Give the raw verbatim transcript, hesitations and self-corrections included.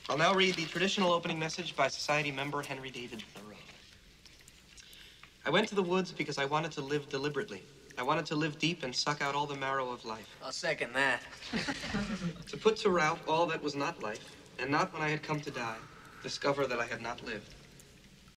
I'll now read the traditional opening message by Society member Henry David Thoreau. I went to the woods because I wanted to live deliberately. I wanted to live deep and suck out all the marrow of life. I'll second that. To put to rout all that was not life, and not when I had come to die, discover that I had not lived.